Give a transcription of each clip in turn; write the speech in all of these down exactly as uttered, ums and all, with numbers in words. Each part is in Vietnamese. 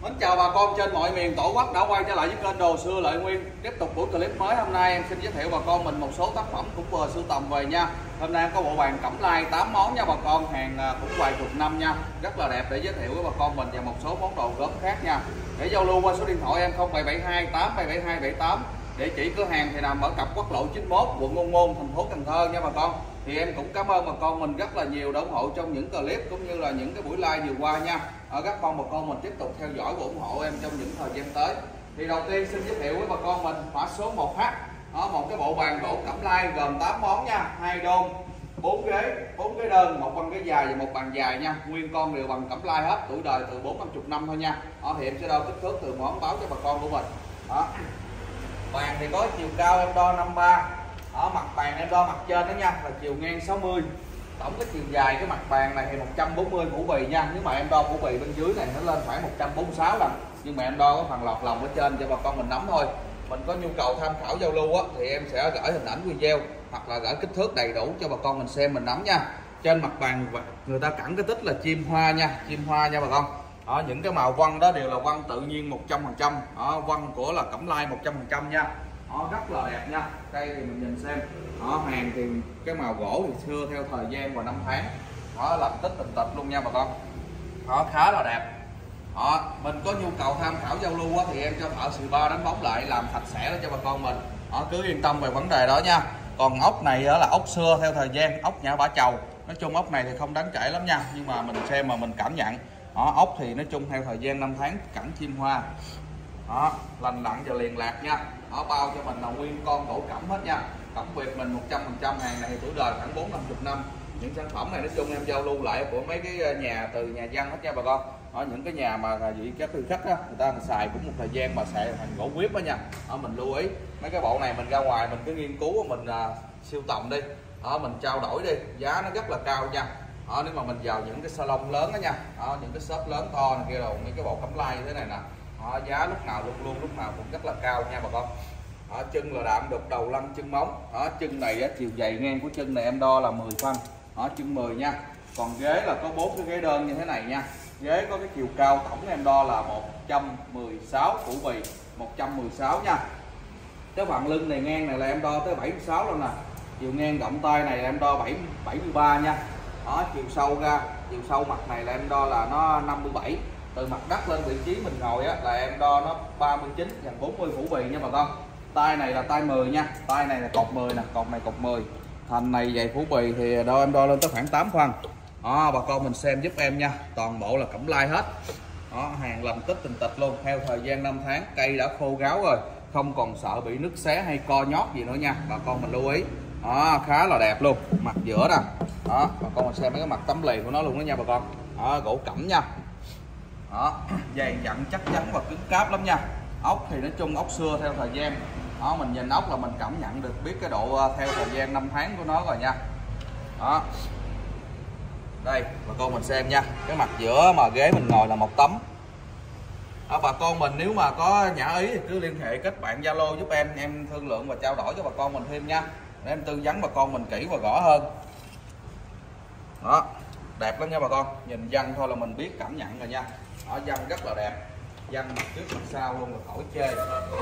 Mến chào bà con trên mọi miền tổ quốc đã quay trở lại với kênh Đồ Xưa Lợi Nguyên. Tiếp tục buổi clip mới hôm nay em xin giới thiệu bà con mình một số tác phẩm cũng vừa sưu tầm về nha. Hôm nay có bộ bàn cẩm lai tám món nha bà con, hàng cũng vài chục năm nha, rất là đẹp để giới thiệu với bà con mình và một số món đồ gốm khác nha. Để giao lưu qua số điện thoại em không bảy bảy hai tám bảy bảy hai bảy tám. Địa chỉ cửa hàng thì nằm ở cặp quốc lộ chín mốt, quận Ô Môn, thành phố Cần Thơ nha bà con. Thì em cũng cảm ơn bà con mình rất là nhiều đã ủng hộ trong những clip cũng như là những cái buổi live vừa qua nha. Ở các con bà con mình tiếp tục theo dõi và ủng hộ em trong những thời gian tới. Thì đầu tiên xin giới thiệu với bà con mình mã số một H, đó, một cái bộ bàn gỗ cẩm lai gồm tám món nha, hai đôn, bốn ghế, bốn cái đơn, một băng ghế dài và một bàn dài nha. Nguyên con đều bằng cẩm lai hết, tuổi đời từ bốn năm chục năm thôi nha. Đó, thì em sẽ đo kích thước từ món báo cho bà con của mình. Đó. Bàn thì có chiều cao em đo năm ba, ở mặt bàn em đo mặt trên đó nha là chiều ngang sáu mươi. Tổng cái chiều dài cái mặt bàn này thì một trăm bốn mươi phủ bì nha. Nếu mà em đo phủ bì bên dưới này nó lên khoảng một trăm bốn mươi sáu lần, nhưng mà em đo cái phần lọt lòng ở trên cho bà con mình nắm thôi. Mình có nhu cầu tham khảo giao lưu á thì em sẽ gửi hình ảnh video hoặc là gửi kích thước đầy đủ cho bà con mình xem mình nắm nha. Trên mặt bàn người ta cẳng cái tích là chim hoa nha, chim hoa nha bà con. Đó, những cái màu vân đó đều là vân tự nhiên một trăm phần trăm, vân của là cẩm lai một trăm phần trăm nha. Đó, rất là đẹp nha. Đây thì mình nhìn xem. Đó, hàng thì cái màu gỗ thì xưa theo thời gian và năm tháng. Đó, làm tích tình tịch luôn nha bà con. Đó, khá là đẹp. Đó, mình có nhu cầu tham khảo giao lưu á, thì em cho thợ xì ba đánh bóng lại làm sạch sẽ đó cho bà con mình. Đó, cứ yên tâm về vấn đề đó nha. Còn ốc này đó là ốc xưa theo thời gian, ốc nhã bả chầu. Nói chung ốc này thì không đáng kể lắm nha, nhưng mà mình xem mà mình cảm nhận. Đó, ốc thì nói chung theo thời gian năm tháng, cảnh chim hoa. Đó, lành lặn và liền lạc nha. Đó, bao cho mình là nguyên con gỗ cẩm hết nha. Cẩm Việt mình một trăm phần trăm, hàng này tuổi đời khoảng bốn năm chục năm. Những sản phẩm này nói chung em giao lưu lại của mấy cái nhà từ nhà dân hết nha bà con. Ở những cái nhà mà vị các thực khách á, người ta xài cũng một thời gian mà xài hàng gỗ quyết đó nha. Ở mình lưu ý mấy cái bộ này mình ra ngoài mình cứ nghiên cứu mình à, siêu tầm đi. Ở mình trao đổi đi, giá nó rất là cao nha. Đó, nếu mà mình vào những cái salon lớn đó nha, đó, những cái shop lớn to này kia rồi mấy cái bộ cẩm lai như thế này nè, đó, giá lúc nào luôn luôn lúc nào cũng rất là cao nha bà con. Đó, chân là đạm đục đầu lăn chân móng. Đó, chân này á, chiều dày ngang của chân này em đo là mười phân. Đó, chân mười nha. Còn ghế là có bốn cái ghế đơn như thế này nha. Ghế có cái chiều cao tổng em đo là một trăm mười sáu, phủ bì một trăm mười sáu nha. Cái phần lưng này ngang này là em đo tới bảy mươi sáu luôn nè. Chiều ngang động tay này là em đo bảy mươi ba nha. Đó, chiều sâu ra, chiều sâu mặt này là em đo là nó năm mươi bảy. Từ mặt đất lên vị trí mình ngồi á là em đo nó ba mươi chín, gần bốn mươi phủ bì nha bà con. Tay này là tay mười nha, tay này là cột mười nè, cột này cột mười. Thành này dày phủ bì thì đo em đo lên tới khoảng tám phân. Đó, bà con mình xem giúp em nha, toàn bộ là cẩm lai hết. Đó, hàng làm tích tình tịch luôn, theo thời gian năm tháng, cây đã khô ráo rồi, không còn sợ bị nứt xé hay co nhót gì nữa nha, bà con mình lưu ý. Đó, khá là đẹp luôn, mặt giữa nè. Đó, bà con mình xem mấy cái mặt tấm lì của nó luôn đó nha bà con. Đó, gỗ cẩm nha. Đó, dày dặn chắc chắn và cứng cáp lắm nha. Ốc thì nói chung ốc xưa theo thời gian. Đó, mình nhìn ốc là mình cảm nhận được biết cái độ theo thời gian năm tháng của nó rồi nha. Đó, đây bà con mình xem nha, cái mặt giữa mà ghế mình ngồi là một tấm. Đó, bà con mình nếu mà có nhã ý thì cứ liên hệ kết bạn Zalo giúp em, em thương lượng và trao đổi cho bà con mình thêm nha, để em tư vấn bà con mình kỹ và rõ hơn. Đó, đẹp lắm nha bà con, nhìn dân thôi là mình biết cảm nhận rồi nha. Ở dân rất là đẹp, dân mặt trước mặt sau luôn là khỏi chê.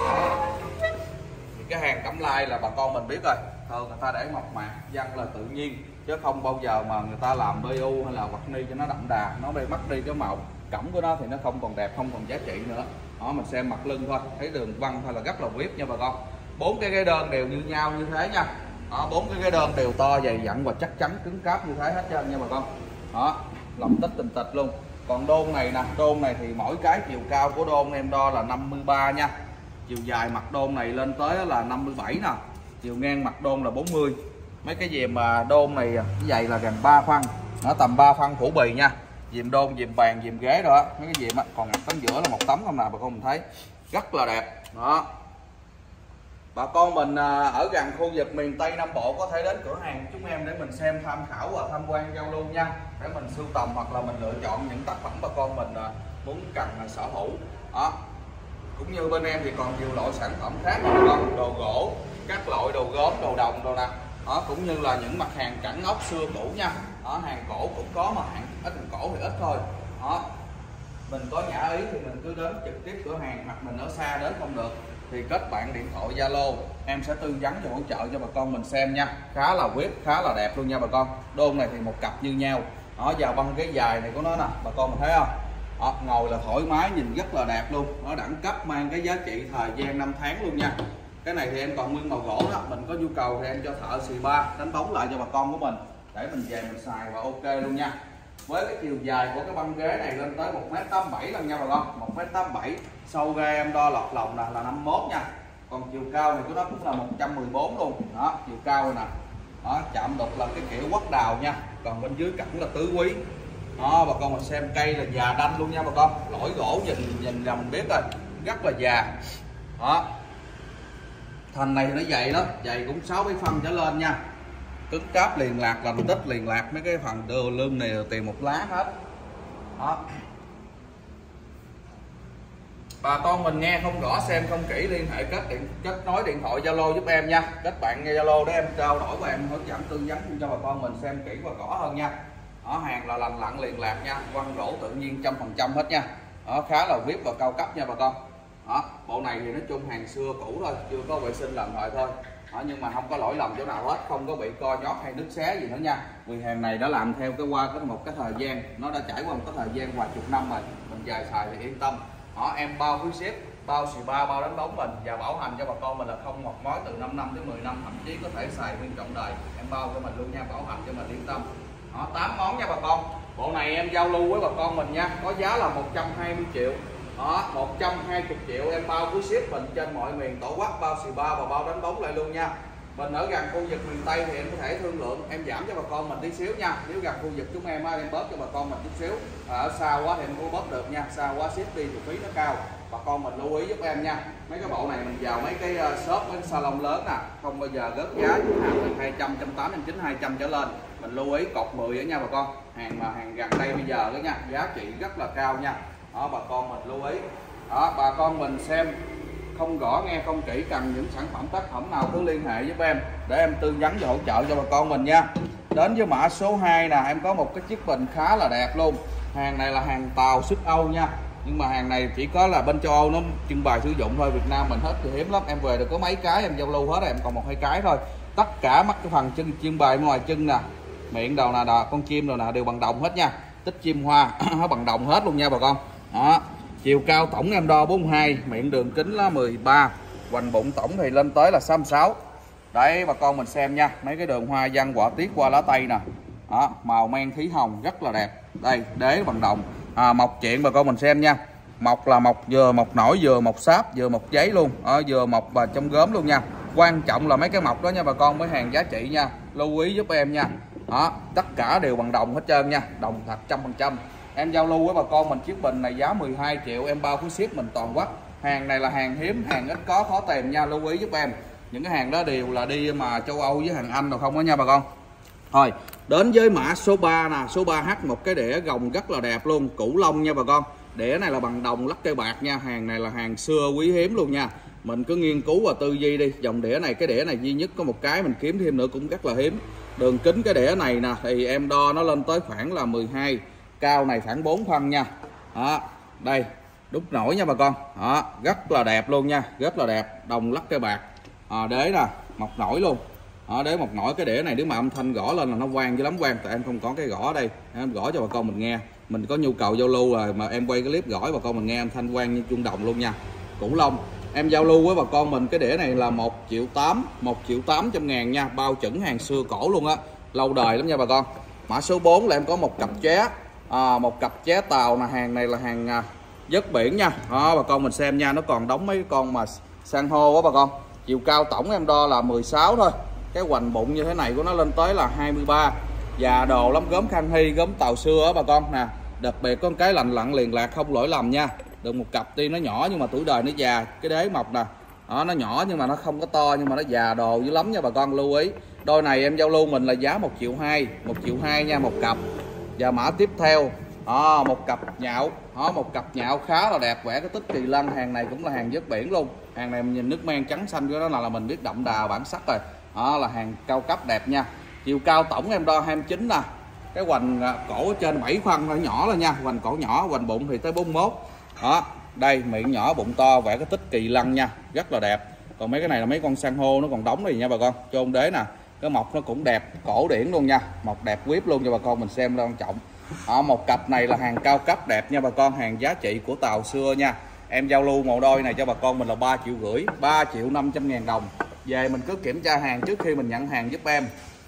Thì cái hàng cẩm lai là bà con mình biết rồi, thường người ta để mộc mạc, dân là tự nhiên, chứ không bao giờ mà người ta làm bê u hay là quạt ni cho nó đậm đà, nó bị mất đi cái màu cẩm của nó thì nó không còn đẹp, không còn giá trị nữa. Đó, mình xem mặt lưng thôi, thấy đường vân thôi là rất là quyết nha bà con. Bốn cái ghế đơn đều như nhau như thế nha. Đó, bốn cái ghế đơn đều to dày dặn và chắc chắn cứng cáp như thế hết trơn nha bà con. Đó, lòng tích tình tịch luôn. Còn đôn này nè, đôn này thì mỗi cái chiều cao của đôn em đo là năm mươi ba nha. Chiều dài mặt đôn này lên tới là năm mươi bảy nè. Chiều ngang mặt đôn là bốn mươi. Mấy cái dìm mà đôn này cái dày là gần ba phân. Nó tầm ba phân phủ bì nha. Dìm đôn, dìm bàn, dìm ghế đó. Mấy cái dìm á, còn mặt tấm giữa là một tấm không nào bà con mình thấy. Rất là đẹp. Đó. Bà con mình ở gần khu vực miền Tây Nam Bộ có thể đến cửa hàng chúng em để mình xem tham khảo và tham quan giao lưu nha, để mình sưu tầm hoặc là mình lựa chọn những tác phẩm bà con mình muốn cần sở hữu. Đó, cũng như bên em thì còn nhiều loại sản phẩm khác, đồ gỗ, các loại đồ gốm, đồ đồng đồ nè. Đó, cũng như là những mặt hàng cẳng ốc xưa cũ nha. Đó, hàng cổ cũng có mà hàng ít, hàng cổ thì ít thôi. Đó, mình có nhã ý thì mình cứ đến trực tiếp cửa hàng, hoặc mình ở xa đến không được thì kết bạn điện thoại Zalo, em sẽ tư vấn và hỗ trợ cho bà con mình xem nha. Khá là quyết, khá là đẹp luôn nha bà con. Đôn này thì một cặp như nhau, đó vào băng ghế dài này của nó nè bà con mình thấy không, đó, ngồi là thoải mái, nhìn rất là đẹp luôn, nó đẳng cấp, mang cái giá trị thời gian năm tháng luôn nha. Cái này thì em còn nguyên màu gỗ đó, mình có nhu cầu thì em cho thợ xì ba đánh bóng lại cho bà con của mình để mình về mình xài và ok luôn nha. Với cái chiều dài của cái băng ghế này lên tới một mét tám mươi bảy lần nha bà con, một mét tám mươi bảy. Sâu ga em đo lọt lòng là, là năm mươi mốt nha. Còn chiều cao này của nó cũng là một trăm mười bốn luôn. Đó, chiều cao này nè. Đó, chạm đục là cái kiểu quất đào nha. Còn bên dưới cẳng là tứ quý. Đó, bà con mình xem cây là già đanh luôn nha bà con. Lỗi gỗ nhìn nhìn là mình biết rồi, rất là già. Đó. Thành này thì nó dày đó, dày cũng sáu bảy phân trở lên nha. Cứng cáp liền lạc, lành tích liền lạc, mấy cái phần đồ lưng này là tiền một lá hết. Đó. Bà con mình nghe không rõ, xem không kỹ, liên hệ kết điện kết nối điện thoại Zalo giúp em nha. Kết bạn nghe Zalo để em trao đổi và em hướng dẫn tư vấn cho bà con mình xem kỹ và rõ hơn nha. Đó, hàng là lành lặn liền lạc nha, quăng gỗ tự nhiên trăm phần trăm hết nha. Đó, khá là vip và cao cấp nha bà con. Đó, bộ này thì nói chung hàng xưa cũ thôi, chưa có vệ sinh lần thời thôi. Đó, nhưng mà không có lỗi lầm chỗ nào hết, không có bị co nhót hay nứt xé gì nữa nha. Vì hàng này đã làm theo cái qua cái một cái thời gian, nó đã trải qua một cái thời gian vài chục năm rồi, mình dài xài thì yên tâm. Đó, em bao phí ship, bao xì ba, bao đánh bóng mình và bảo hành cho bà con mình là không ngọt ngói từ năm năm đến mười năm, thậm chí có thể xài nguyên trọn đời. Em bao cho mình luôn nha, bảo hành cho mình yên tâm. Đó, tám món nha bà con. Bộ này em giao lưu với bà con mình nha, có giá là một trăm hai mươi triệu. Đó, một trăm hai mươi triệu em bao phí ship mình trên mọi miền tổ quốc, bao xì ba và bao đánh bóng lại luôn nha. Mình ở gần khu vực miền Tây thì em có thể thương lượng em giảm cho bà con mình tí xíu nha. Nếu gần khu vực chúng em em bớt cho bà con mình chút xíu. À, ở xa quá thì em không bớt được nha, xa quá ship đi thì phí nó cao. Bà con mình lưu ý giúp em nha. Mấy cái bộ này mình vào mấy cái shop, mấy cái salon lớn nè, không bao giờ gớt giá, hàng từ hai trăm, một trăm tám mươi, chín hai trăm trở lên. Mình lưu ý cột mười ở nha bà con. Hàng mà hàng gần đây bây giờ đó nha, giá trị rất là cao nha. Đó, bà con mình lưu ý. Đó, bà con mình xem không rõ, nghe không kỹ, cần những sản phẩm tác phẩm nào cứ liên hệ giúp em để em tư vấn và hỗ trợ cho bà con mình nha. Đến với mã số hai nè, em có một cái chiếc bình khá là đẹp luôn. Hàng này là hàng Tàu xuất Âu nha, nhưng mà hàng này chỉ có là bên châu Âu nó trưng bày sử dụng thôi, Việt Nam mình hết thì hiếm lắm. Em về được có mấy cái em giao lưu hết rồi, em còn một hai cái thôi. Tất cả mắt cái phần chân trưng bày ngoài chân nè, miệng đầu nè, đò, con chim rồi nè đều bằng đồng hết nha, tích chim hoa nó bằng đồng hết luôn nha bà con. Đó, chiều cao tổng em đo bốn mươi hai, miệng đường kính là mười ba, hoành bụng tổng thì lên tới là sáu mươi sáu. Đấy bà con mình xem nha, mấy cái đường hoa văn họa tiết qua lá cây nè. Đó, màu men thí hồng rất là đẹp. Đây, đế bằng đồng. À, mộc chuyện bà con mình xem nha. Mộc là mộc vừa mộc nổi, vừa mộc sáp, vừa mộc giấy luôn. Ở vừa mộc và trong gốm luôn nha. Quan trọng là mấy cái mộc đó nha bà con, mới hàng giá trị nha. Lưu ý giúp em nha. Đó, tất cả đều bằng đồng hết trơn nha, đồng thật trăm phần trăm. Em giao lưu với bà con mình chiếc bình này giá mười hai triệu, em bao phí ship mình toàn quốc. Hàng này là hàng hiếm, hàng ít có, khó tìm nha, lưu ý giúp em. Những cái hàng đó đều là đi mà châu Âu với hàng Anh rồi không đó nha bà con. Thôi, đến với mã số ba nè, số ba H, một cái đĩa gồng rất là đẹp luôn, củ lông nha bà con. Đĩa này là bằng đồng lắc cây bạc nha, hàng này là hàng xưa quý hiếm luôn nha. Mình cứ nghiên cứu và tư duy đi, dòng đĩa này, cái đĩa này duy nhất có một cái, mình kiếm thêm nữa cũng rất là hiếm. Đường kính cái đĩa này nè thì em đo nó lên tới khoảng là mười hai, cao này khoảng bốn phân nha. Đó, đây, đúc nổi nha bà con. Đó, rất là đẹp luôn nha, rất là đẹp, đồng lắc cây bạc. À, đế nè, mọc nổi luôn. Đó, đế mọc nổi, cái đĩa này nếu mà âm thanh gõ lên là nó vang dữ lắm, vang tại em không có cái gõ đây, em gõ cho bà con mình nghe. Mình có nhu cầu giao lưu rồi mà em quay cái clip gõ bà con mình nghe âm thanh vang như chuông đồng luôn nha. Củ lông em giao lưu với bà con mình, cái đĩa này là một triệu tám, một triệu tám trăm ngàn nha, bao chuẩn hàng xưa cổ luôn á, lâu đời lắm nha bà con. Mã số bốn là em có một cặp ché, à, một cặp ché Tàu là hàng này là hàng à, vớt biển nha. Đó, bà con mình xem nha, nó còn đóng mấy con mà san hô á bà con. Chiều cao tổng em đo là mười sáu thôi, cái hoành bụng như thế này của nó lên tới là hai mươi ba. Già đồ lắm, gốm Khang Hy, gốm Tàu xưa á bà con nè. Đặc biệt có một cái lành lặn liền lạc, không lỗi lầm nha. Được một cặp tuy nó nhỏ nhưng mà tuổi đời nó già, cái đế mọc nè. Đó, nó nhỏ nhưng mà nó không có to, nhưng mà nó già đồ dữ lắm nha bà con, lưu ý. Đôi này em giao lưu mình là giá một triệu hai, một triệu hai nha, một cặp. Và mã tiếp theo, đó, một cặp nhạo, đó, một cặp nhạo khá là đẹp, vẽ cái tích kỳ lân, hàng này cũng là hàng vớt biển luôn. Hàng này mình nhìn nước men trắng xanh của nó là, là mình biết đậm đà bản sắc rồi. Đó là hàng cao cấp đẹp nha. Chiều cao tổng em đo hai mươi chín nè. Cái hoành cổ ở trên bảy phân thôi, nhỏ là nha, hoành cổ nhỏ, hoành bụng thì tới bốn mươi mốt. Đó, đây miệng nhỏ bụng to, vẽ cái tích kỳ lân nha, rất là đẹp. Còn mấy cái này là mấy con san hô nó còn đóng này nha bà con. Chôn đế nè, cái mọc nó cũng đẹp, cổ điển luôn nha, mọc đẹp quýp luôn cho bà con mình xem là quan trọng. Đó, một cặp này là hàng cao cấp đẹp nha bà con, hàng giá trị của Tàu xưa nha. Em giao lưu một đôi này cho bà con mình là ba triệu rưỡi, ba triệu năm trăm ngàn đồng. Về mình cứ kiểm tra hàng trước khi mình nhận hàng giúp em.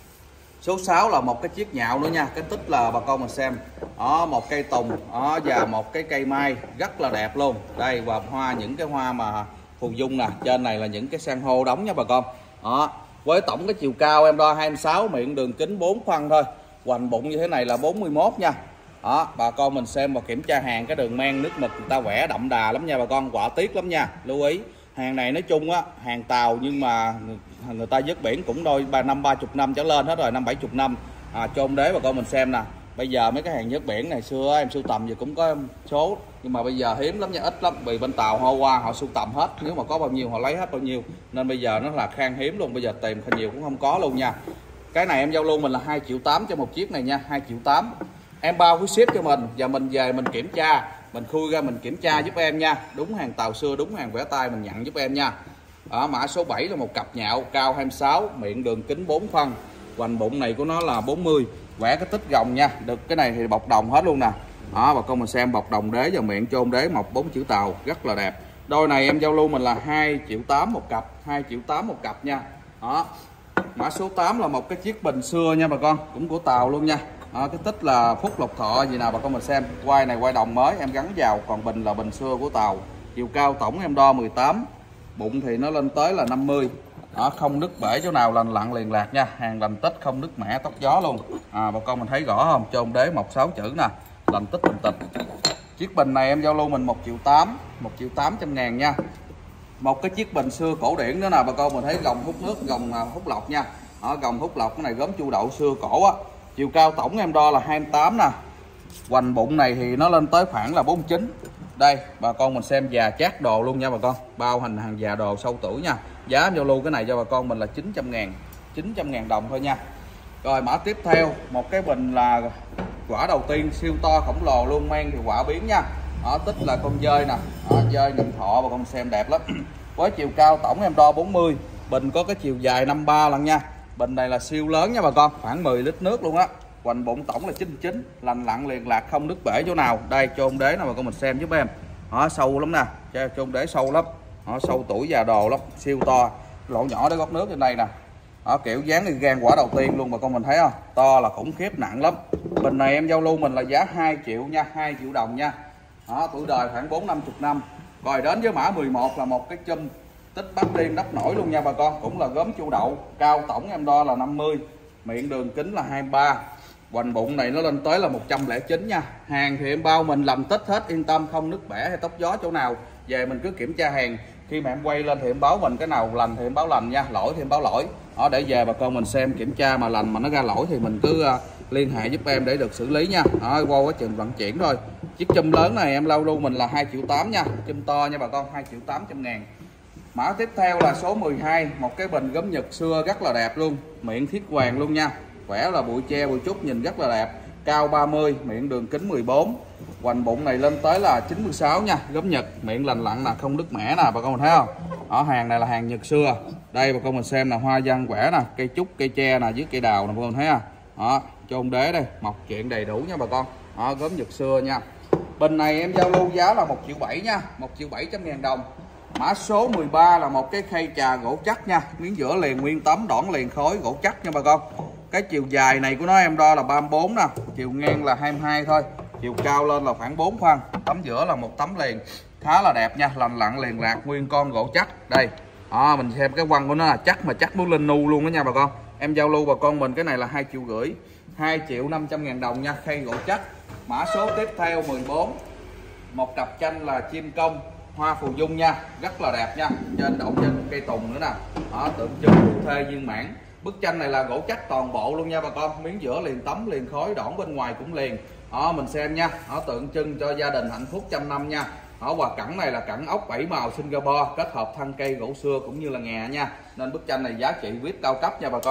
Số sáu là một cái chiếc nhạo nữa nha, cái tích là bà con mình xem. Đó, một cây tùng đó, và một cái cây mai rất là đẹp luôn. Đây, và hoa, những cái hoa mà phù dung nè, trên này là những cái san hô đóng nha bà con. Đó, với tổng cái chiều cao em đo hai mươi sáu, miệng đường kính bốn phân thôi, hoành bụng như thế này là bốn mươi mốt nha. Đó, bà con mình xem và kiểm tra hàng, cái đường men nước mực người ta vẽ đậm đà lắm nha bà con, họa tiết lắm nha. Lưu ý hàng này nói chung á, hàng Tàu nhưng mà người ta vớt biển cũng đôi ba năm ba chục năm trở lên hết rồi, năm bảy chục năm. À, chôn đế bà con mình xem nè. Bây giờ mấy cái hàng vớt biển này xưa em sưu tầm gì cũng có số, nhưng mà bây giờ hiếm lắm nha, ít lắm, vì bên Tàu họ qua họ sưu tầm hết, nếu mà có bao nhiêu họ lấy hết bao nhiêu, nên bây giờ nó là khan hiếm luôn, bây giờ tìm nhiều cũng không có luôn nha. Cái này em giao lưu mình là hai triệu tám cho một chiếc này nha, hai triệu tám. Em bao phí ship cho mình và mình về mình kiểm tra, mình khui ra mình kiểm tra giúp em nha, đúng hàng Tàu xưa, đúng hàng vẽ tay mình nhận giúp em nha. Ở mã số bảy là một cặp nhạo cao hai mươi sáu, miệng đường kính bốn phân, hoành bụng này của nó là bốn mươi, vẽ cái tích gồng nha, được cái này thì bọc đồng hết luôn nè. Đó, bà con mình xem bọc đồng đế và miệng chôn đế mọc bốn chữ Tàu rất là đẹp. Đôi này em giao lưu mình là hai triệu tám một cặp, hai triệu tám một cặp nha. Đó, mã số tám là một cái chiếc bình xưa nha bà con, cũng của Tàu luôn nha. Đó, cái tích là Phúc Lộc Thọ gì nào bà con mình xem, quay này quay đồng mới em gắn vào, còn bình là bình xưa của Tàu. Chiều cao tổng em đo mười tám, bụng thì nó lên tới là năm mươi. Đó, không nứt bể chỗ nào, lành lặn liền lạc nha, hàng lành tích không nứt mẻ tóc gió luôn. À, bà con mình thấy rõ không, chôn đế mọc sáu chữ nè, lành tích bình tịch. Chiếc bình này em giao lưu mình một triệu tám, một triệu tám trăm ngàn nha. Một cái chiếc bình xưa cổ điển nữa nè bà con mình thấy, gồng hút nước, gồng hút lọc nha. Đó, gồng hút lọc, cái này gốm chu đậu xưa cổ á. Chiều cao tổng em đo là hai mươi tám nè, hoành bụng này thì nó lên tới khoảng là bốn mươi chín. Đây bà con mình xem già chát đồ luôn nha bà con, bao hình hàng già đồ sâu tuổi nha. Giá giao lưu cái này cho bà con mình là chín trăm ngàn, chín trăm ngàn đồng thôi nha. Rồi mã tiếp theo, một cái bình là quả đầu tiên siêu to khổng lồ luôn, men thì quả biến nha. Đó, tích là con dơi nè, đó, dơi nhận thọ bà con xem đẹp lắm. Với chiều cao tổng em đo bốn mươi, bình có cái chiều dài năm mươi ba lần nha. Bình này là siêu lớn nha bà con, khoảng mười lít nước luôn á. Hoành bụng tổng là chín mươi chín, lành lặn liền lạc, không nứt bể chỗ nào. Đây chôn đế nào bà con mình xem giúp em. Đó, sâu lắm nè, chôn đế sâu lắm. Đó, sâu tuổi già đồ lắm, siêu to. Lỗ nhỏ để gót nước trên đây nè. Đó, kiểu dáng như gan quả đầu tiên luôn bà con mình thấy không, to là khủng khiếp, nặng lắm. Bình này em giao lưu mình là giá hai triệu nha, hai triệu đồng nha. Đó, tuổi đời khoảng bốn năm mươi năm. Rồi đến với mã mười một là một cái chum tích bát tiên đắp nổi luôn nha bà con, cũng là gốm chu đậu, cao tổng em đo là năm mươi, miệng đường kính là hai mươi ba, hoành bụng này nó lên tới là một trăm lẻ chín nha. Hàng thì em bao mình làm tích hết, yên tâm, không nứt bẻ hay tóc gió chỗ nào. Về mình cứ kiểm tra hàng, khi mà em quay lên thì em báo mình cái nào lành thì em báo lành nha, lỗi thì em báo lỗi. Đó, để về bà con mình xem kiểm tra mà lành mà nó ra lỗi thì mình cứ uh, liên hệ giúp em để được xử lý nha. Đó, qua quá trình vận chuyển thôi. Chiếc chum lớn này em lâu luôn mình là hai triệu tám nha, chum to nha bà con, hai triệu tám trăm ngàn. Mã tiếp theo là số mười hai, một cái bình gốm Nhật xưa rất là đẹp luôn, miệng thiết hoàng luôn nha, vẽ là bụi tre bụi trúc, nhìn rất là đẹp, cao ba mươi, miệng đường kính mười bốn, hoành bụng này lên tới là chín mươi sáu nha, gốm Nhật, miệng lành lặn nè, không nứt mẻ nè bà con mình thấy không. Ở hàng này là hàng Nhật xưa. Đây bà con mình xem là hoa văn vẽ nè, cây trúc, cây tre nè, với cây đào nè bà con mình thấy không. Đó, chôn đế đây, mọc chuyện đầy đủ nha bà con. Đó, gốm Nhật xưa nha. Bình này em giao lưu giá là một triệu bảy nha, một triệu bảy trăm ngàn đồng. Mã số mười ba là một cái khay trà gỗ chắc nha, miếng giữa liền nguyên tấm, đỏn liền khối, gỗ chắc nha bà con. Cái chiều dài này của nó em đo là ba mươi bốn nè, chiều ngang là hai mươi hai thôi, chiều cao lên là khoảng bốn phân, tấm giữa là một tấm liền, khá là đẹp nha, lành lặn liền lạc, nguyên con gỗ chắc. Đây, à, mình xem cái quăng của nó là chắc mà chắc muốn lên nu luôn đó nha bà con. Em giao lưu bà con mình cái này là hai triệu rưỡi, hai triệu năm trăm ngàn đồng nha, khay gỗ chắc. Mã số tiếp theo mười bốn, một cặp tranh là chim công hoa phù dung nha, rất là đẹp nha, trên đậu trên cây tùng nữa nè. Đó, tượng trưng phu thê viên mãn. Bức tranh này là gỗ chắc toàn bộ luôn nha bà con, miếng giữa liền tấm liền khối, đỏn bên ngoài cũng liền. Đó, mình xem nha, nó tượng trưng cho gia đình hạnh phúc trăm năm nha. Đó, và cẳng này là cẳng ốc bảy màu Singapore, kết hợp thân cây gỗ xưa cũng như là nghè nha, nên bức tranh này giá trị viết cao cấp nha bà con.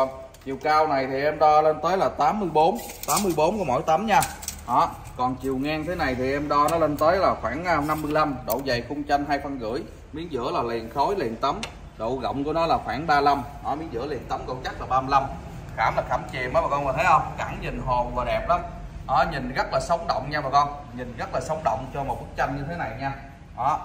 Chiều cao này thì em đo lên tới là tám mươi bốn tám mươi bốn của mỗi tấm nha. Đó, còn chiều ngang thế này thì em đo nó lên tới là khoảng năm mươi lăm, độ dày khung tranh hai phân rưỡi, miếng giữa là liền khối liền tấm, độ rộng của nó là khoảng ba mươi lăm. Đó, miếng giữa liền tấm gỗ chắc là ba mươi lăm. Khảm là khảm chìm á bà con, mà thấy không, cẳng nhìn hồn và đẹp lắm. Đó, nhìn rất là sống động nha bà con, nhìn rất là sống động cho một bức tranh như thế này nha. Đó,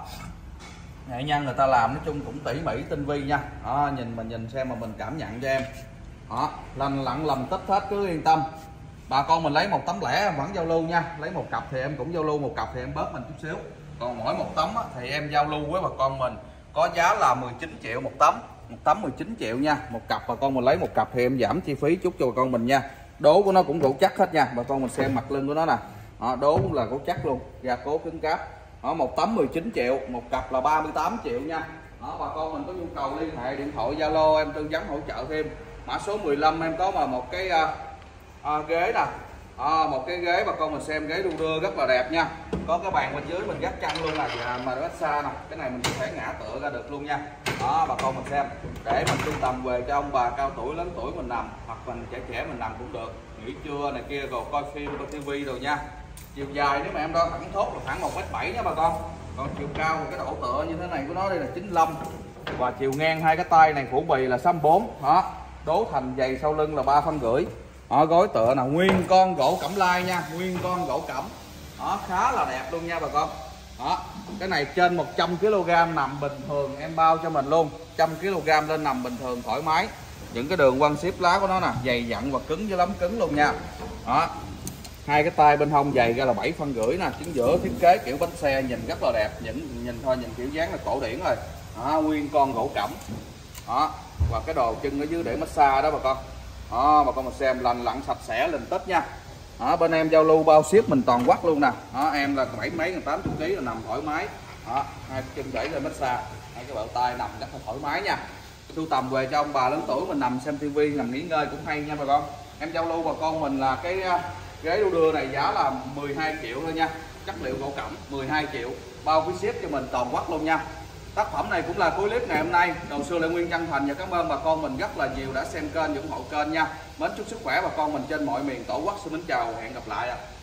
nghệ nhân người ta làm nói chung cũng tỉ mỉ tinh vi nha. Đó, nhìn mình nhìn xem mà mình cảm nhận cho em. Đó, lành lặn lầm tích hết, cứ yên tâm. Bà con mình lấy một tấm lẻ em vẫn giao lưu nha, lấy một cặp thì em cũng giao lưu một cặp thì em bớt mình chút xíu. Còn mỗi một tấm á, thì em giao lưu với bà con mình có giá là mười chín triệu một tấm, một tấm mười chín triệu nha. Một cặp bà con mình lấy một cặp thì em giảm chi phí chút cho bà con mình nha. Đố của nó cũng gỗ chắc hết nha, bà con mình xem mặt lưng của nó nè. Đó, đố cũng là gỗ chắc luôn, gia cố cứng cáp. Đó, một tấm mười chín triệu, một cặp là ba mươi tám triệu nha. Đó, bà con mình có nhu cầu liên hệ điện thoại Zalo em tư vấn hỗ trợ thêm. Mã số mười lăm em có mà một cái à, à, ghế nè. À, một cái ghế bà con mình xem, ghế đu đưa rất là đẹp nha. Có cái bàn bên dưới mình gác chăn luôn nè, và mà massage nè, cái này mình có thể ngã tựa ra được luôn nha. Đó, bà con mình xem, để mình sưu tầm về cho ông bà cao tuổi lớn tuổi mình nằm, hoặc mình trẻ trẻ mình nằm cũng được, nghỉ trưa này kia rồi coi phim coi tivi rồi nha. Chiều dài nếu mà em đo thẳng thốt là khoảng một mét bảy nha bà con. Còn chiều cao thì cái độ tựa như thế này của nó đây là chín mươi lăm, và chiều ngang hai cái tay này phủ bì là sáu mươi bốn. Đó, đố thành dày sau lưng là ba phân rưỡi. Đó, gối tựa là nguyên con gỗ cẩm lai nha, nguyên con gỗ cẩm. Đó, khá là đẹp luôn nha bà con. Đó, cái này trên một trăm ki lô gam nằm bình thường em bao cho mình luôn, một trăm ki lô gam lên nằm bình thường thoải mái. Những cái đường quăng xếp lá của nó nè, dày dặn và cứng với lắm cứng luôn nha. Đó, hai cái tay bên hông dày ra là bảy phân rưỡi nè, chính giữa thiết kế kiểu bánh xe nhìn rất là đẹp, nhìn nhìn thôi nhìn kiểu dáng là cổ điển rồi. Đó, nguyên con gỗ cẩm. Đó, và cái đồ chân ở dưới để massage đó bà con. Đó, bà con mà xem lành lặn sạch sẽ linh tích nha. Đó, bên em giao lưu bao ship mình toàn quắc luôn nè. Đó, em là bảy mấy gần tám mươi ký là nằm thoải mái. Đó, hai chân đẩy lên massage, hai cái bờ tay nằm rất là thoải mái nha. Sưu tầm về cho ông bà lớn tuổi mình nằm xem tivi nằm nghỉ ngơi cũng hay nha bà con. Em giao lưu bà con mình là cái ghế đu đưa này giá là mười hai triệu thôi nha, chất liệu gỗ cẩm mười hai triệu, bao phí ship cho mình toàn quốc luôn nha. Tác phẩm này cũng là cuối clip ngày hôm nay. Đầu Xưa Lê Nguyên chân thành và cảm ơn bà con mình rất là nhiều đã xem kênh, ủng hộ kênh nha. Mến chúc sức khỏe bà con mình trên mọi miền tổ quốc. Xin mến chào, hẹn gặp lại ạ.